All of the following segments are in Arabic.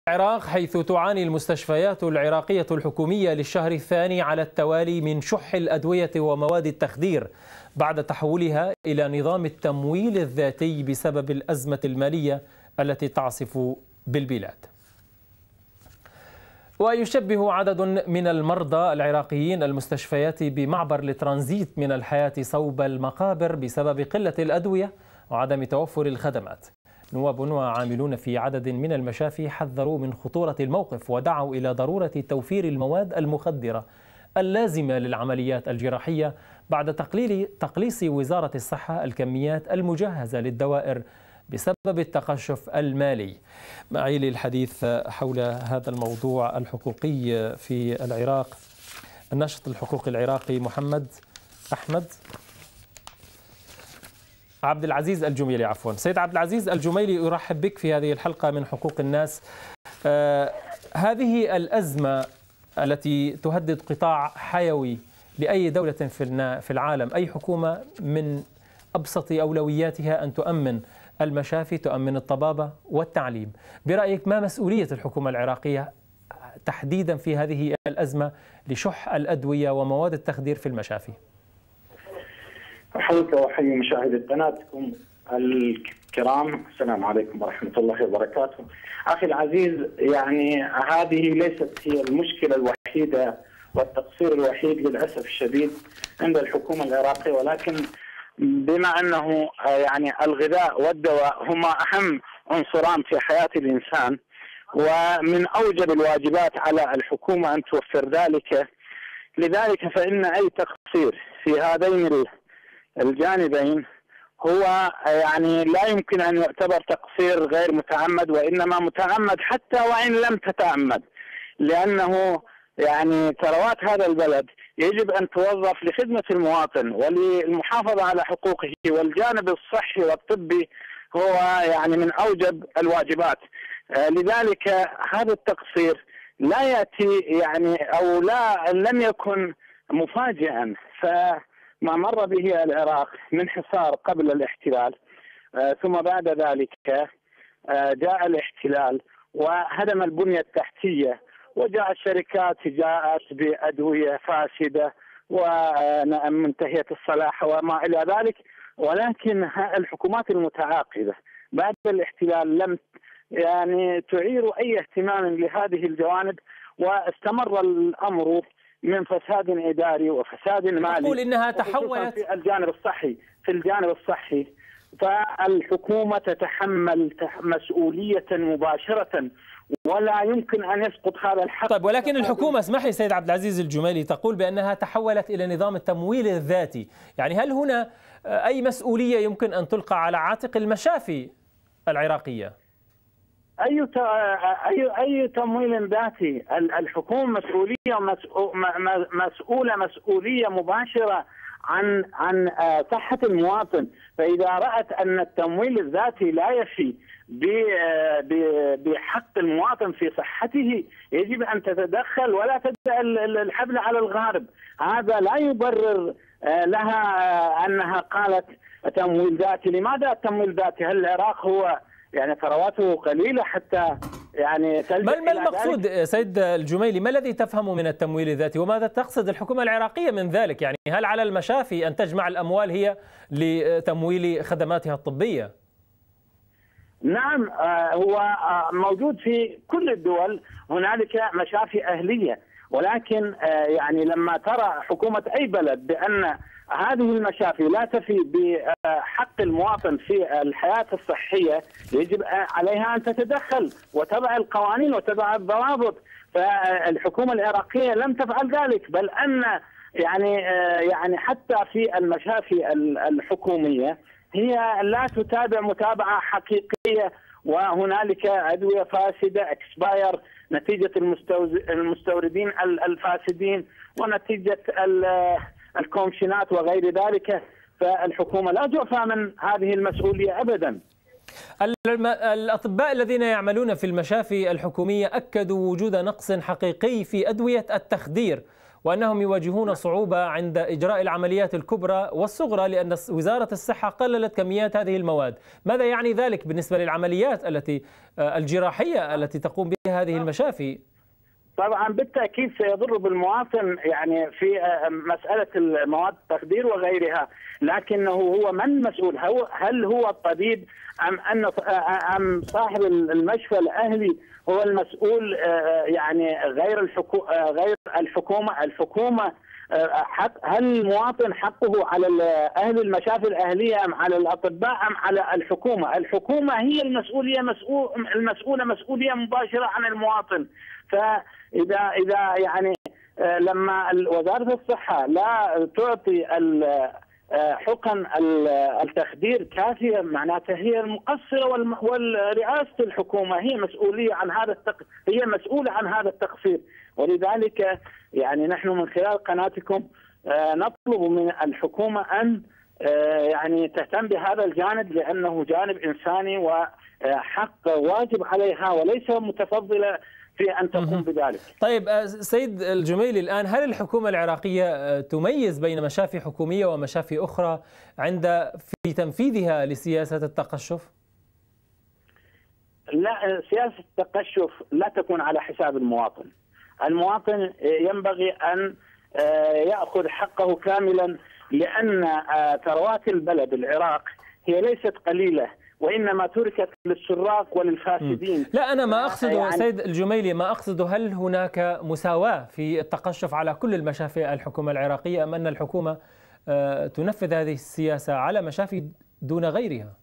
العراق، حيث تعاني المستشفيات العراقية الحكومية للشهر الثاني على التوالي من شح الأدوية ومواد التخدير بعد تحولها إلى نظام التمويل الذاتي بسبب الأزمة المالية التي تعصف بالبلاد. ويشبه عدد من المرضى العراقيين المستشفيات بمعبر لترانزيت من الحياة صوب المقابر بسبب قلة الأدوية وعدم توفر الخدمات. نواب وعاملون في عدد من المشافي حذروا من خطورة الموقف ودعوا إلى ضرورة توفير المواد المخدرة اللازمة للعمليات الجراحية بعد تقليص وزارة الصحة الكميات المجهزة للدوائر بسبب التقشف المالي. معي للحديث حول هذا الموضوع الحقوقي في العراق الناشط الحقوقي العراقي محمد أحمد عبد العزيز الجميلي. عفوا سيد عبد العزيز الجميلي، أرحب بك في هذه الحلقة من حقوق الناس. هذه الأزمة التي تهدد قطاع حيوي لأي دولة في العالم، أي حكومة من أبسط أولوياتها أن تؤمن المشافي، تؤمن الطبابة والتعليم. برأيك ما مسؤولية الحكومة العراقية تحديدا في هذه الأزمة لشح الأدوية ومواد التخدير في المشافي؟ أحييك وأحيي مشاهدي قناتكم الكرام، السلام عليكم ورحمة الله وبركاته. أخي العزيز، يعني هذه ليست هي المشكلة الوحيدة والتقصير الوحيد للأسف الشديد عند الحكومة العراقية، ولكن بما أنه يعني الغذاء والدواء هما أهم عنصران في حياة الإنسان، ومن أوجب الواجبات على الحكومة أن توفر ذلك، لذلك فإن أي تقصير في هذين الجانبين هو يعني لا يمكن أن يعتبر تقصير غير متعمد، وإنما متعمد حتى وإن لم تتعمد، لأنه يعني ثروات هذا البلد يجب أن توظف لخدمة المواطن وللمحافظة على حقوقه، والجانب الصحي والطبي هو يعني من أوجب الواجبات. لذلك هذا التقصير لا يأتي يعني أو لم يكن مفاجئا، فما مر به العراق من حصار قبل الاحتلال ثم بعد ذلك جاء الاحتلال وهدم البنية التحتية، وجاء الشركات جاءت بأدوية فاسدة ومنتهية الصلاح وما إلى ذلك، ولكن الحكومات المتعاقبة بعد الاحتلال لم يعني تعير أي اهتمام لهذه الجوانب، واستمر الأمر من فساد إداري وفساد مالي. تقول إنها تحولت في الجانب الصحي فالحكومة تتحمل مسؤولية مباشرة ولا يمكن أن يسقط هذا الحق. طيب، ولكن الحكومة، اسمح لي سيد عبد العزيز الجميلي، تقول بأنها تحولت إلى نظام التمويل الذاتي، يعني هل هنا أي مسؤولية يمكن أن تلقى على عاتق المشافي العراقية؟ أي تمويل ذاتي؟ الحكومة مسؤولة مسؤولية مباشرة عن صحة المواطن، فإذا رأت أن التمويل الذاتي لا يفي بحق المواطن في صحته يجب أن تتدخل ولا تدع الحبل على الغارب. هذا لا يبرر لها أنها قالت تمويل ذاتي. لماذا التمويل الذاتي؟ هل العراق هو يعني ثرواته قليلة حتى يعني ما المقصود سيد الجميلي؟ ما الذي تفهم من التمويل الذاتي وماذا تقصد الحكومة العراقية من ذلك؟ يعني هل على المشافي أن تجمع الأموال هي لتمويل خدماتها الطبية؟ نعم، هو موجود في كل الدول هنالك مشافي أهلية، ولكن يعني لما ترى حكومة أي بلد بأن هذه المشافي لا تفي بحق المواطن في الحياة الصحية يجب عليها أن تتدخل وتضع القوانين وتضع الضوابط. فالحكومة العراقية لم تفعل ذلك، بل أن يعني حتى في المشافي الحكومية هي لا تتابع متابعة حقيقية، وهنالك أدوية فاسدة اكسباير نتيجة المستوردين الفاسدين ونتيجة الكومشنات وغير ذلك. فالحكومة لا تعفى من هذه المسؤولية أبدا. الأطباء الذين يعملون في المشافي الحكومية أكدوا وجود نقص حقيقي في أدوية التخدير، وأنهم يواجهون صعوبة عند إجراء العمليات الكبرى والصغرى لأن وزارة الصحة قللت كميات هذه المواد. ماذا يعني ذلك بالنسبة للعمليات الجراحية التي تقوم بها هذه المشافي؟ طبعا بالتاكيد سيضر بالمواطن يعني في مساله المواد التخدير وغيرها، لكنه هو من المسؤول؟ هل هو الطبيب ام صاحب المشفى الاهلي هو المسؤول؟ يعني غير الحكومه. الحكومه هل المواطن حقه على اهل المشافي الاهليه ام على الاطباء ام على الحكومه؟ الحكومه هي المسؤوله مسؤوليه مباشره عن المواطن. فاذا يعني لما وزاره الصحه لا تعطي حقن التخدير كافيه، معناتها هي المقصره، والرئاسه الحكومه هي مسؤوليه عن هي مسؤوله عن هذا التقصير. ولذلك يعني نحن من خلال قناتكم نطلب من الحكومه ان يعني تهتم بهذا الجانب، لانه جانب انساني وحق واجب عليها وليس متفضله في أن تقوم بذلك. طيب سيد الجميلي، الآن هل الحكومة العراقية تميز بين مشافي حكومية ومشافي أخرى في تنفيذها لسياسة التقشف؟ لا، سياسة التقشف لا تكون على حساب المواطن. المواطن ينبغي أن يأخذ حقه كاملا، لأن ثروات البلد العراق هي ليست قليلة، وإنما تركت للسراق وللفاسدين. لا، أنا ما أقصده يعني سيد الجميلي، ما أقصده هل هناك مساواة في التقشف على كل المشافي الحكومة العراقية أم أن الحكومة تنفذ هذه السياسة على مشافي دون غيرها؟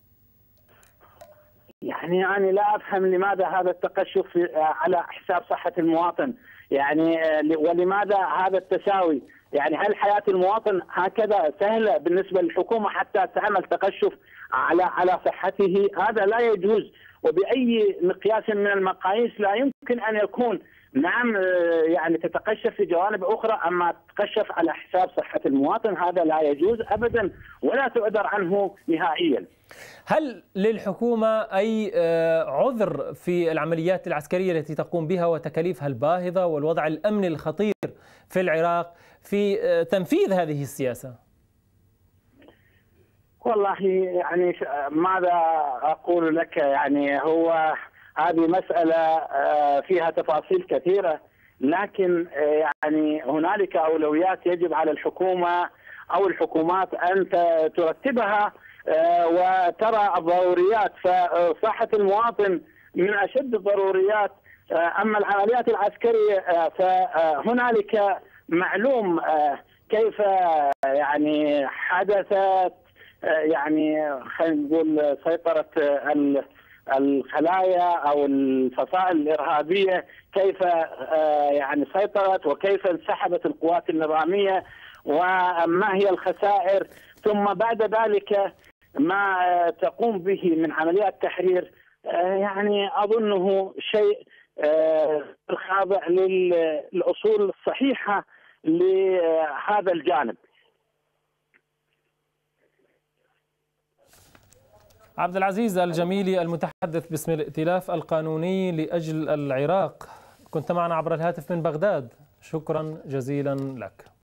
يعني لا أفهم لماذا هذا التقشف على حساب صحة المواطن، يعني ولماذا هذا التساوي؟ يعني هل حياة المواطن هكذا سهلة بالنسبة للحكومة حتى تعمل تقشف على صحته؟ هذا لا يجوز، وبأي مقياس من المقاييس لا يمكن أن يكون. نعم يعني تتقشف في جوانب أخرى، أما تتقشف على حساب صحة المواطن هذا لا يجوز أبدا ولا تعذر عنه نهائيا. هل للحكومة أي عذر في العمليات العسكرية التي تقوم بها وتكاليفها الباهظة والوضع الأمني الخطير في العراق في تنفيذ هذه السياسة؟ والله يعني ماذا أقول لك، يعني هو هذه مسألة فيها تفاصيل كثيرة، لكن يعني هنالك أولويات يجب على الحكومة أو الحكومات أن ترتبها وترى الضروريات. فصحة المواطن من أشد الضروريات. أما العمليات العسكرية فهنالك معلوم كيف يعني حدثت، يعني خلينا نقول سيطرة الخلايا أو الفصائل الإرهابية، كيف يعني سيطرت وكيف انسحبت القوات النظامية وما هي الخسائر، ثم بعد ذلك ما تقوم به من عمليات تحرير. يعني أظنه شيء خاضع للأصول الصحيحة لهذا الجانب. عبد العزيز الجميلي المتحدث باسم الائتلاف القانوني لأجل العراق، كنت معنا عبر الهاتف من بغداد، شكرا جزيلا لك.